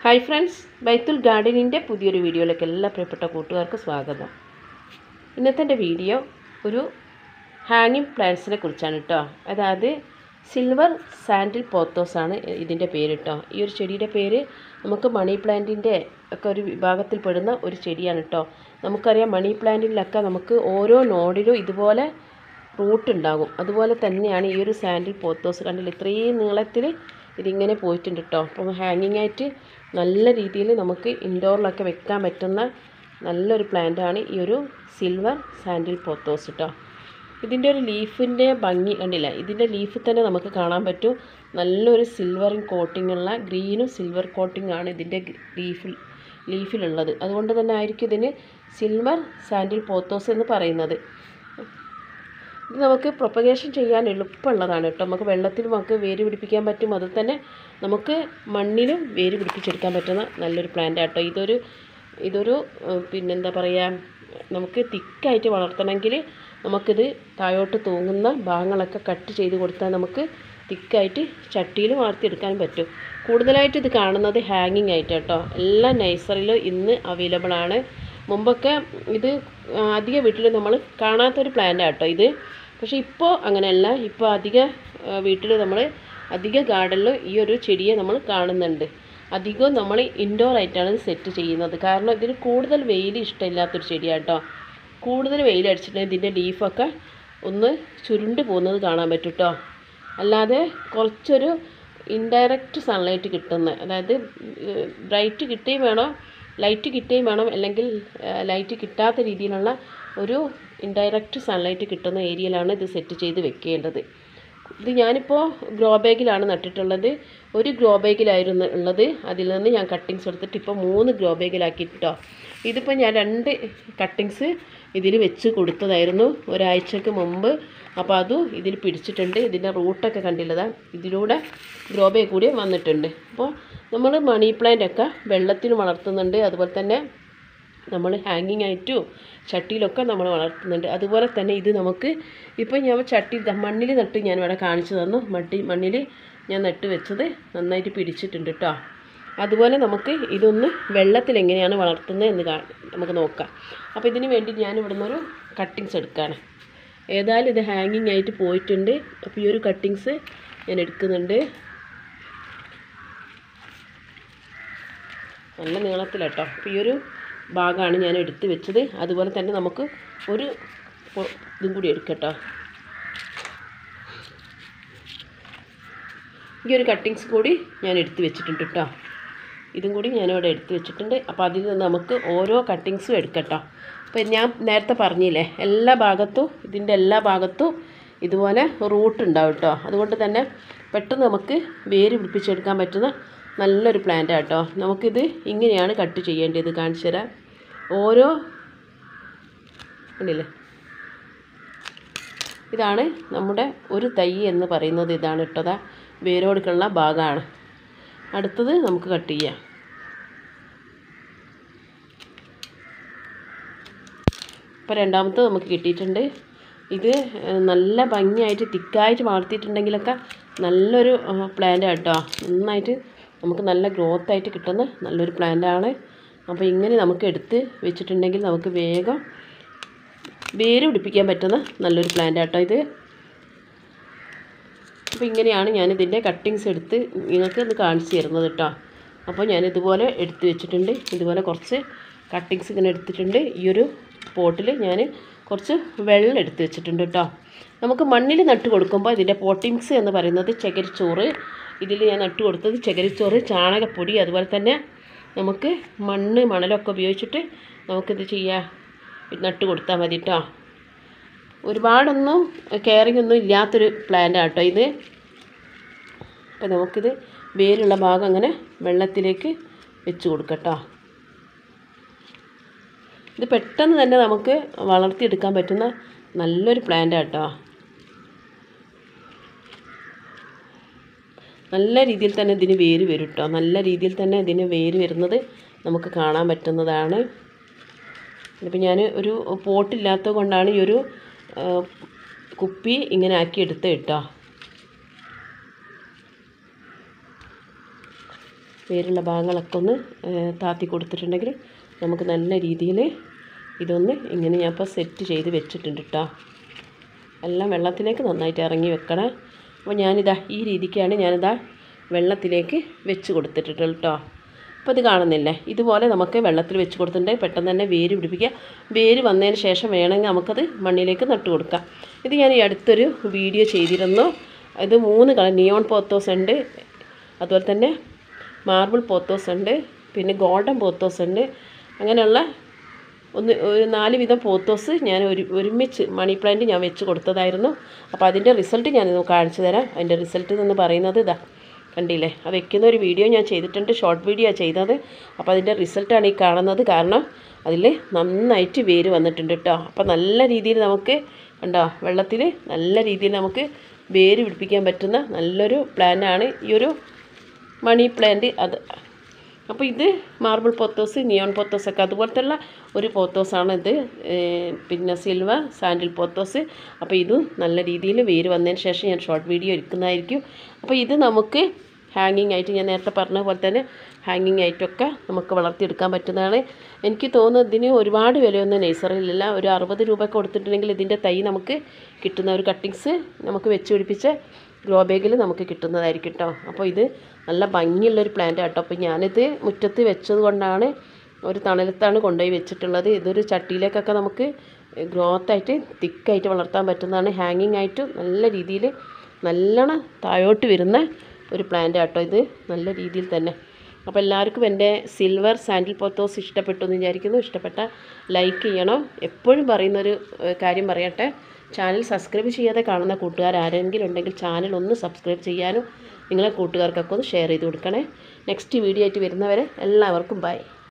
Hi friends, ബൈത്തുൽ ഗാർഡനിൻ്റെ പുതിയൊരു വീഡിയോയിലേക്ക് എല്ലാ പ്രിയപ്പെട്ട കൂട്ടുകാർക്ക് സ്വാഗതം. ഇന്നത്തെ എൻ്റെ വീഡിയോ ഒരു ഹാങ്ങിങ് പ്ലാന്റ്സിനെ കുറിച്ചാണ് കേട്ടോ. അതായത് സിൽവർ സാൻഡിൽ പോത്തോസാണ് ഇതിൻ്റെ പേര് കേട്ടോ. ഈ ഒരു ചെടിയുടെ പേര് നമുക്ക് മണി പ്ലാന്റിൻ്റെ ഒക്കെ ഒരു വിഭാഗത്തിൽപ്പെടുന്ന ഒരു ചെടിയാണ് കേട്ടോ. നമുക്കറിയാം മണി പ്ലാന്റിലൊക്കെ നമുക്ക് ഓരോ നോഡിലും ഇതുപോലെ റൂട്ട് ഉണ്ടാകും. അതുപോലെ തന്നെയാണ് ഈ ഒരു സാൻഡിൽ പോത്തോസ്. കണ്ടില്ല, ഇത്രയും നീളത്തിൽ ഇതിങ്ങനെ പോയിട്ടുണ്ട് കേട്ടോ. അപ്പം ഹാങ്ങിങ് ആയിട്ട് നല്ല രീതിയിൽ നമുക്ക് ഇൻഡോറിലൊക്കെ വെക്കാൻ പറ്റുന്ന നല്ലൊരു പ്ലാന്റാണ് ഈ ഒരു സിൽവർ സാൻഡിൽ പോത്തോസ് കേട്ടോ. ഇതിൻ്റെ ഒരു ലീഫിൻ്റെ ഭംഗി കണ്ടില്ല, ഇതിൻ്റെ ലീഫ് തന്നെ നമുക്ക് കാണാൻ പറ്റും. നല്ലൊരു സിൽവറിങ് കോട്ടിംഗ് ഉള്ള ഗ്രീനും സിൽവർ കോട്ടിംഗ് ആണ് ഇതിൻ്റെ ലീഫിലുള്ളത്. അതുകൊണ്ട് തന്നെ ആയിരിക്കും ഇതിന് സിൽവർ സാൻഡിൽ പോത്തോസ് എന്ന് പറയുന്നത്. ഇത് നമുക്ക് പ്രൊപ്പഗേഷൻ ചെയ്യാൻ എളുപ്പമുള്ളതാണ് കേട്ടോ. നമുക്ക് വെള്ളത്തിൽ നമുക്ക് വേര് പിടിപ്പിക്കാൻ പറ്റും. അതിൽ തന്നെ നമുക്ക് മണ്ണിലും വേര് പിടിപ്പിച്ചെടുക്കാൻ പറ്റുന്ന നല്ലൊരു പ്ലാന്റ് ആട്ടോ. ഇതൊരു പിന്നെന്താ പറയുക, നമുക്ക് തിക്കായിട്ട് വളർത്തണമെങ്കിൽ നമുക്കിത് താഴോട്ട് തൂങ്ങുന്ന ഭാഗങ്ങളൊക്കെ കട്ട് ചെയ്ത് കൊടുത്താൽ നമുക്ക് തിക്കായിട്ട് ചട്ടിയിൽ വളർത്തിയെടുക്കാൻ പറ്റും. കൂടുതലായിട്ട് ഇത് കാണുന്നത് ഹാങ്ങിങ് ആയിട്ട് കേട്ടോ. എല്ലാ നഴ്സറിയിലും ഇന്ന് അവൈലബിൾ ആണ്. മുമ്പൊക്കെ ഇത് അധിക വീട്ടിൽ നമ്മൾ കാണാത്തൊരു പ്ലാന്റ് ആട്ടോ ഇത്. പക്ഷേ ഇപ്പോൾ അങ്ങനെയല്ല. ഇപ്പോൾ വീട്ടിൽ നമ്മൾ അധിക ഗാർഡനിൽ ഈ ഒരു ചെടിയെ നമ്മൾ കാണുന്നുണ്ട്. അധികവും നമ്മൾ ഇൻഡോർ ആയിട്ടാണ് ഇത് സെറ്റ് ചെയ്യുന്നത്. കാരണം ഇതിന് കൂടുതൽ വെയിൽ ഇഷ്ടമില്ലാത്തൊരു ചെടിയാട്ടോ. കൂടുതൽ വെയിലടിച്ചിട്ടുണ്ടെങ്കിൽ ഇതിൻ്റെ ലീഫൊക്കെ ഒന്ന് ചുരുണ്ട് പോകുന്നത് കാണാൻ പറ്റും കേട്ടോ. അല്ലാതെ കുറച്ചൊരു ഇൻഡയറക്റ്റ് സൺലൈറ്റ് കിട്ടുന്ന, അതായത് ബ്രൈറ്റ് കിട്ടുകയും വേണം, ലൈറ്റ് കിട്ടുകയും വേണം, അല്ലെങ്കിൽ ലൈറ്റ് കിട്ടാത്ത രീതിയിലുള്ള ഒരു ഇൻഡയറക്റ്റ് സൺലൈറ്റ് കിട്ടുന്ന ഏരിയയിലാണ് ഇത് സെറ്റ് ചെയ്ത് വെക്കേണ്ടത്. ഇത് ഞാനിപ്പോൾ ഗ്രോ ബാഗിലാണ് നട്ടിട്ടുള്ളത്. ഒരു ഗ്രോ ബാഗിലായിരുന്നു ഉള്ളത്. അതിൽ നിന്ന് ഞാൻ കട്ടിങ്സ് എടുത്തിട്ട് ഇപ്പോൾ 3 ഗ്രോ ബാഗിലാക്കിയിട്ടോ. ഇതിപ്പോൾ ഞാൻ 2 കട്ടിങ്സ് ഇതിൽ വെച്ച് കൊടുത്തതായിരുന്നു ഒരാഴ്ചക്ക് മുമ്പ്. അപ്പോൾ അതും ഇതിൽ പിടിച്ചിട്ടുണ്ട്. ഇതിൻ്റെ റൂട്ടൊക്കെ കണ്ടില്ലതാ, ഇതിലൂടെ ഗ്രോ ബാഗ് കൂടി വന്നിട്ടുണ്ട്. അപ്പോൾ നമ്മൾ മണി പ്ലാന്റ് ഒക്കെ വെള്ളത്തിൽ വളർത്തുന്നുണ്ട്. അതുപോലെ തന്നെ നമ്മൾ ഹാങ്ങിങ് ആയിട്ടും ചട്ടിയിലൊക്കെ നമ്മൾ വളർത്തുന്നുണ്ട്. അതുപോലെ തന്നെ ഇത് നമുക്ക് ഇപ്പോൾ ഞാൻ ചട്ടി മണ്ണിൽ നട്ട് ഞാൻ ഇവിടെ കാണിച്ചു തന്നു. മണ്ണിൽ ഞാൻ നട്ട് വെച്ചത് നന്നായിട്ട് പിടിച്ചിട്ടുണ്ട് കേട്ടോ. അതുപോലെ നമുക്ക് ഇതൊന്ന് വെള്ളത്തിൽ എങ്ങനെയാണ് വളർത്തുന്നത് എന്ന് നമുക്ക് നോക്കാം. അപ്പോൾ ഇതിന് വേണ്ടി ഞാൻ ഇവിടെ നിന്നൊരു കട്ടിങ്സ് എടുക്കുകയാണ്. ഏതായാലും ഇത് ഹാങ്ങിങ് ആയിട്ട് പോയിട്ടുണ്ട്. അപ്പോൾ ഈ ഒരു കട്ടിങ്സ് ഞാൻ എടുക്കുന്നുണ്ട്. നല്ല നീളത്തിലാട്ടോ. അപ്പോൾ ഈ ഒരു ഭാഗമാണ് ഞാൻ എടുത്ത് വെച്ചത്. അതുപോലെ തന്നെ നമുക്ക് ഒരു ഇതും കൂടി എടുക്കട്ടോ. ഈ ഒരു കട്ടിങ്സ് കൂടി ഞാൻ എടുത്ത് വെച്ചിട്ടുണ്ട് കേട്ടോ. ഇതും കൂടി ഞാനിവിടെ എടുത്ത് വെച്ചിട്ടുണ്ട്. അപ്പോൾ അതിൽ നിന്ന് നമുക്ക് ഓരോ കട്ടിങ്സും എടുക്കട്ടോ. അപ്പോൾ ഞാൻ നേരത്തെ പറഞ്ഞില്ലേ, ഇതിൻ്റെ എല്ലാ ഭാഗത്തും ഇതുപോലെ റൂട്ട് ഉണ്ടാവും കേട്ടോ. അതുകൊണ്ട് തന്നെ പെട്ടെന്ന് നമുക്ക് വേര് പിടിപ്പിച്ചെടുക്കാൻ പറ്റുന്ന നല്ലൊരു പ്ലാന്റ് ആട്ടോ. നമുക്കിത് ഇങ്ങനെയാണ് കട്ട് ചെയ്യേണ്ടത്. കാണിച്ചു തരാം. ഓരോ കണ്ടില്ലേ, ഇതാണ് നമ്മുടെ ഒരു തൈ എന്ന് പറയുന്നത്. ഇതാണ് ഇട്ടതാ വേരോടുക്കുള്ള ഭാഗമാണ്. അടുത്തത് നമുക്ക് കട്ട് ചെയ്യാം. ഇപ്പോൾ രണ്ടാമത്തെ നമുക്ക് കിട്ടിയിട്ടുണ്ട്. ഇത് നല്ല ഭംഗിയായിട്ട് തിക്കായിട്ട് വളർത്തിയിട്ടുണ്ടെങ്കിലൊക്കെ നല്ലൊരു പ്ലാന്റ് ആട്ടോ. നന്നായിട്ട് നമുക്ക് നല്ല ഗ്രോത്ത് ആയിട്ട് കിട്ടുന്ന നല്ലൊരു പ്ലാന്റാണ്. അപ്പോൾ ഇങ്ങനെ നമുക്ക് എടുത്ത് വെച്ചിട്ടുണ്ടെങ്കിൽ നമുക്ക് വേഗം വേര് പിടിപ്പിക്കാൻ പറ്റുന്ന നല്ലൊരു പ്ലാന്റ് ആട്ടോ ഇത്. അപ്പോൾ ഇങ്ങനെയാണ് ഞാനിതിൻ്റെ കട്ടിങ്സ് എടുത്ത് നിങ്ങൾക്ക് ഒന്ന് കാണിച്ചു തരുന്നത് കേട്ടോ. അപ്പോൾ ഞാനിതുപോലെ എടുത്ത് വെച്ചിട്ടുണ്ട്. ഇതുപോലെ കുറച്ച് കട്ടിങ്സ് ഇങ്ങനെ എടുത്തിട്ടുണ്ട്. ഈ ഒരു പോട്ടിൽ ഞാൻ കുറച്ച് വെള്ളം എടുത്ത് വെച്ചിട്ടുണ്ട് കേട്ടോ. നമുക്ക് മണ്ണിൽ നട്ട് കൊടുക്കുമ്പോൾ ഇതിൻ്റെ പോട്ടിങ്സ് എന്ന് പറയുന്നത് ചകിരിച്ചോറ്. ഇതിൽ ഞാൻ നട്ട് കൊടുത്തത് ചകിരിച്ചോറ്, ചാണകപ്പൊടി, അതുപോലെ തന്നെ നമുക്ക് മണലൊക്കെ ഉപയോഗിച്ചിട്ട് നമുക്കിത് നട്ട് കൊടുത്താൽ മതി കേട്ടോ. ഒരുപാടൊന്നും കെയറിങ് ഒന്നും ഇല്ലാത്തൊരു പ്ലാന്റ് ആട്ടോ ഇത്. അപ്പോൾ നമുക്കിത് വേരുള്ള ഭാഗം അങ്ങനെ വെള്ളത്തിലേക്ക് വെച്ച് കൊടുക്കട്ടോ. ഇത് പെട്ടെന്ന് തന്നെ നമുക്ക് വളർത്തിയെടുക്കാൻ പറ്റുന്ന നല്ലൊരു പ്ലാന്റ് ആട്ടോ. നല്ല രീതിയിൽ തന്നെ ഇതിന് വേര് വരും കേട്ടോ. നല്ല രീതിയിൽ തന്നെ ഇതിന് വേര് വരുന്നത് നമുക്ക് കാണാൻ പറ്റുന്നതാണ്. ഇതിപ്പോൾ ഞാൻ ഒരു പോട്ടില്ലാത്തത് കൊണ്ടാണ് ഈ ഒരു കുപ്പി ഇങ്ങനെ ആക്കി എടുത്ത് കേട്ടോ. വേരുള്ള ഭാഗങ്ങളൊക്കെ ഒന്ന് താത്തി കൊടുത്തിട്ടുണ്ടെങ്കിൽ നമുക്ക് നല്ല രീതിയിൽ ഇതൊന്ന് ഇങ്ങനെ ഞാൻ ഇപ്പോൾ സെറ്റ് ചെയ്ത് വെച്ചിട്ടുണ്ട് കേട്ടോ. എല്ലാം വെള്ളത്തിലേക്ക് നന്നായിട്ട് ഇറങ്ങി വെക്കണം. അപ്പോൾ ഞാനിതാ ഈ രീതിക്കാണ് ഞാനിതാ വെള്ളത്തിലേക്ക് വെച്ച് കൊടുത്തിട്ടുണ്ട് കേട്ടോ. അപ്പോൾ ഇത് കാണുന്നില്ലേ, ഇതുപോലെ നമുക്ക് വെള്ളത്തിൽ വെച്ച് കൊടുത്തിട്ടുണ്ടെങ്കിൽ പെട്ടെന്ന് തന്നെ വേര് പിടിപ്പിക്കുക. വേര് വന്നതിന് ശേഷം വേണമെങ്കിൽ നമുക്കത് മണ്ണിലേക്ക് നട്ട് കൊടുക്കാം. ഇത് ഞാൻ ഈ അടുത്തൊരു വീഡിയോ ചെയ്തിരുന്നു. ഇത് 3 കളർ നിയോൺ പോത്തോസ് ഉണ്ട്, അതുപോലെ തന്നെ മാർബിൾ പോത്തോസ് ഉണ്ട്, പിന്നെ ഗോൾഡൻ പോത്തോസ് ഉണ്ട്. അങ്ങനെയുള്ള ഒരു 4 വിധം പോത്തോസ് ഞാൻ ഒരുമിച്ച് മണി പ്ലാന്റ് ഞാൻ വെച്ച് കൊടുത്തതായിരുന്നു. അപ്പോൾ അതിൻ്റെ റിസൾട്ട് ഞാനിന്ന് കാണിച്ചു തരാം. അതിൻ്റെ റിസൾട്ട് എന്ന് പറയുന്നത് ഇതാ കണ്ടില്ലേ, ആ വെക്കുന്ന ഒരു വീഡിയോ ഞാൻ ചെയ്തിട്ടുണ്ട്, ഷോർട്ട് വീഡിയോ ചെയ്തത്. അപ്പോൾ അതിൻ്റെ റിസൾട്ടാണ് ഈ കാണുന്നത്. കാരണം അതിൽ നന്നായിട്ട് വേര് വന്നിട്ടുണ്ട് കേട്ടോ. അപ്പോൾ നല്ല രീതിയിൽ നമുക്ക് കണ്ടോ, വെള്ളത്തിൽ നല്ല രീതിയിൽ നമുക്ക് വേര് പിടിപ്പിക്കാൻ പറ്റുന്ന നല്ലൊരു പ്ലാന്റാണ് ഈ ഒരു മണി പ്ലാന്റ്. അത് അപ്പോൾ ഇത് മാർബിൾ പോത്തോസ്, നിയോൺ പോത്തോസൊക്കെ അതുപോലത്തുള്ള ഒരു പോത്തോസാണ് ഇത്. പിന്നെ സിൽവർ സാൻഡിൽ പോത്തോസ്. അപ്പോൾ ഇതും നല്ല രീതിയിൽ വേര് വന്നതിന് ശേഷം ഞാൻ ഷോർട്ട് വീഡിയോ എടുക്കുന്നതായിരിക്കും. അപ്പോൾ ഇത് നമുക്ക് ഹാങ്ങിങ് ആയിട്ട് ഞാൻ നേരത്തെ പറഞ്ഞ പോലെ തന്നെ ഹാങ്ങിങ് ആയിട്ടൊക്കെ നമുക്ക് വളർത്തിയെടുക്കാൻ പറ്റുന്നതാണ്. എനിക്ക് തോന്നുന്നത് ഇതിന് ഒരുപാട് വിലയൊന്നും നഴ്സറിയിലില്ല. ഒരു 60 രൂപ കൊടുത്തിട്ടുണ്ടെങ്കിൽ ഇതിൻ്റെ തൈ നമുക്ക് കിട്ടുന്ന ഒരു കട്ടിങ്സ് നമുക്ക് വെച്ച് പിടിപ്പിച്ച ഗ്രോ ബാഗിൽ നമുക്ക് കിട്ടുന്നതായിരിക്കും കേട്ടോ. അപ്പോൾ ഇത് നല്ല ഭംഗിയുള്ളൊരു പ്ലാന്റ് കേട്ടോ. അപ്പോൾ ഞാനിത് മുറ്റത്ത് വെച്ചത് കൊണ്ടാണ്, ഒരു തണലത്താണ് കൊണ്ടുപോയി വെച്ചിട്ടുള്ളത്. ഇതൊരു ചട്ടിയിലേക്കൊക്കെ നമുക്ക് ഗ്രോത്തായിട്ട് തിക്കായിട്ട് വളർത്താൻ പറ്റുന്നതാണ്. ഹാങ്ങിങ് ആയിട്ട് നല്ല രീതിയിൽ നല്ലോണം താഴോട്ട് വരുന്ന ഒരു പ്ലാന്റ് കേട്ടോ ഇത്, നല്ല രീതിയിൽ തന്നെ. അപ്പോൾ എല്ലാവർക്കും എൻ്റെ സിൽവർ സാൻഡിൽ പോത്തോസ് ഇഷ്ടപ്പെട്ടു എന്ന് വിചാരിക്കുന്നു. ഇഷ്ടപ്പെട്ട ലൈക്ക് ചെയ്യണം. എപ്പോഴും പറയുന്നൊരു കാര്യം പറയട്ടെ, ചാനൽ സബ്സ്ക്രൈബ് ചെയ്യാതെ കാണുന്ന കൂട്ടുകാർ ആരെങ്കിലും ഉണ്ടെങ്കിൽ ചാനൽ ഒന്ന് സബ്സ്ക്രൈബ് ചെയ്യാനും നിങ്ങളെ കൂട്ടുകാർക്കൊക്കെ ഒന്ന് ഷെയർ ചെയ്ത് കൊടുക്കണേ. നെക്സ്റ്റ് വീഡിയോ ആയിട്ട് വരുന്നവരെ എല്ലാവർക്കും ബൈ.